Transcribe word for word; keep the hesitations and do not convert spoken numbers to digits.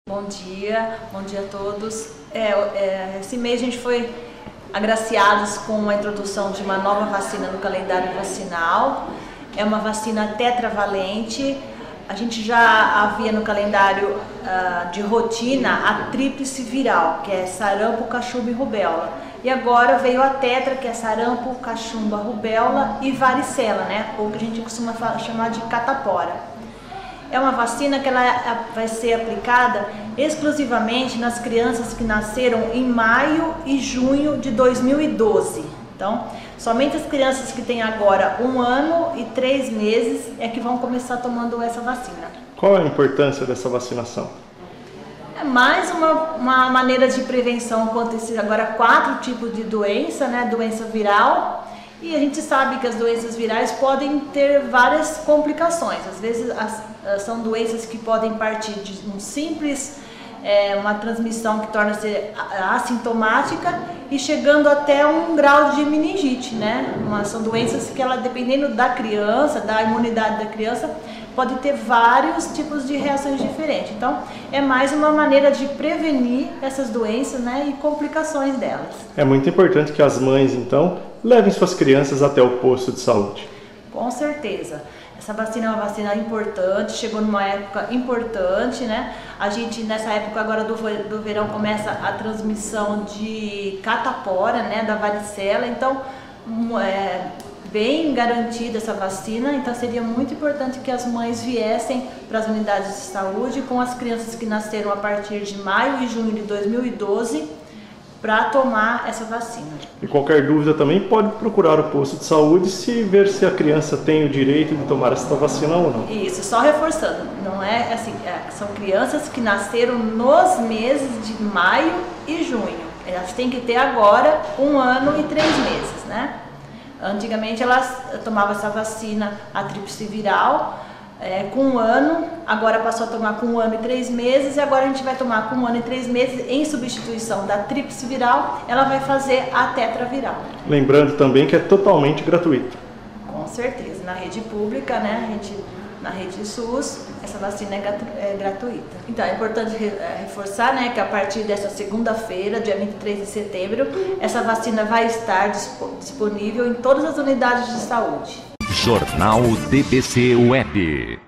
Bom dia, bom dia a todos. É, é, esse mês a gente foi agraciados com a introdução de uma nova vacina no calendário vacinal. É uma vacina tetravalente. A gente já havia no calendário uh, de rotina a tríplice viral, que é sarampo, cachumba e rubéola. E agora veio a tetra, que é sarampo, cachumba, rubéola e varicela, né? Ou que a gente costuma chamar de catapora. É uma vacina que ela vai ser aplicada exclusivamente nas crianças que nasceram em maio e junho de dois mil e doze. Então, somente as crianças que têm agora um ano e três meses é que vão começar tomando essa vacina. Qual é a importância dessa vacinação? É mais uma, uma maneira de prevenção contra esses agora quatro tipos de doença, né? Doença viral. E a gente sabe que as doenças virais podem ter várias complicações. Às vezes as, são doenças que podem partir de um simples, é, uma transmissão que torna-se assintomática e chegando até um grau de meningite, né? Uma, são doenças que, ela, dependendo da criança, da imunidade da criança, pode ter vários tipos de reações diferentes. Então, é mais uma maneira de prevenir essas doenças, né, e complicações delas. É muito importante que as mães, então, levem suas crianças até o posto de saúde. Com certeza. Essa vacina é uma vacina importante, chegou numa época importante, né? A gente, nessa época agora do, do verão, começa a transmissão de catapora, né, da varicela. Então, é bem garantida essa vacina, então seria muito importante que as mães viessem para as unidades de saúde com as crianças que nasceram a partir de maio e junho de dois mil e doze para tomar essa vacina. E qualquer dúvida também pode procurar o posto de saúde se ver se a criança tem o direito de tomar essa vacina ou não. Isso, só reforçando, não é assim, é, são crianças que nasceram nos meses de maio e junho. Elas têm que ter agora um ano e três meses, né? Antigamente elas tomavam essa vacina, a tríplice viral, é, com um ano, agora passou a tomar com um ano e três meses, e agora a gente vai tomar com um ano e três meses, em substituição da tríplice viral, ela vai fazer a tetraviral. Lembrando também que é totalmente gratuito. Com certeza, na rede pública, né, a gente, na rede SUS, essa vacina é, gratu é gratuita. Então é importante re reforçar, né, que a partir dessa segunda-feira, dia vinte e três de setembro, essa vacina vai estar disp disponível em todas as unidades de saúde. Jornal D B C Web.